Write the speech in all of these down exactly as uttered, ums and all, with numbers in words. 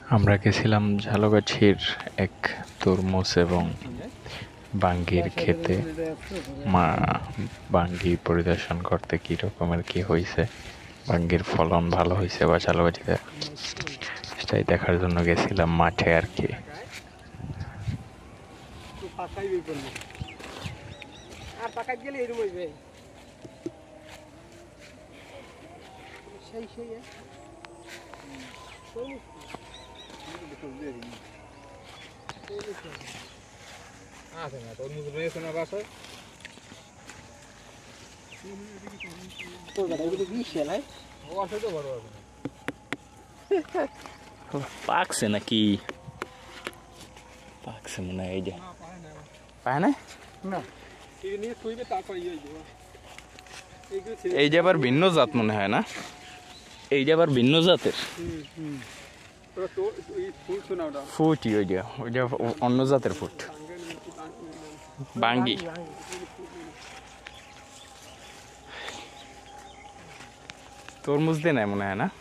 আমরা গেছিলাম ঝালগাছির এক তরমুজ এবং বাঙ্গির খেতে। মা বাঙ্গি পরিদর্শন করতে কি রকমের কি হয়েছে, বাঙ্গির ফলন ভালো হয়েছে বা ঝালগাছিতে, সেটাই দেখার জন্য গেছিলাম মাঠে আর কি। আর পাকাই গেলে এরকম হইবে সেই সেই আছে না তরমুজ রয়েছে না বাসায় কোনটা এগুলো বিশে নাই ও আছে তো বড় আছে পাকছে নাকি? পাকছে মনে হয়। এই যে পায় না না এই নিয়ে শুইবে তারপর ইয়ে হইবে। এই যে আবার ভিন্ন জাত মনে হয় না? এই যে আবার ভিন্ন জাতের ফুটই, ওই যে ওই যে অন্য জাতের ফুট বাঙ্গি। তরমুজ দিয়ে নাই মনে হয় না?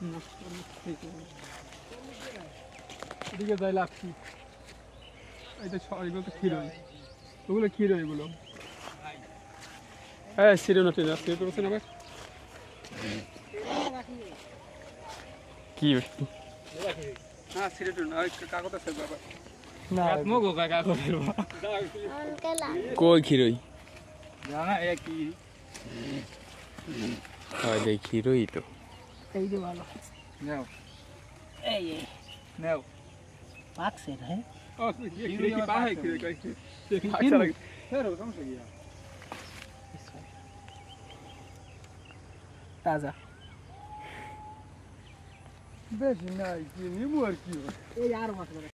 এদিকে যাই লাগছি এটা এগুলো তো ক্ষীর হয়, ওগুলো ক্ষীর হয় এগুলো। হ্যাঁ সিরে নটি না সিরে করছে না কি হ্যাঁ সিরে না কাগজ আছে বাবা না মগো কাগজ কই খিরই জানা এ কি হয় দেখ খিরই তো। এই যে ভালো নাও এই এই নাও পাকছে না है ओ ये खीरे की बात है खीरे का अच्छा लगे है रो समझ गया ताजा बेश ना कि नींबू और की हो ए यार मत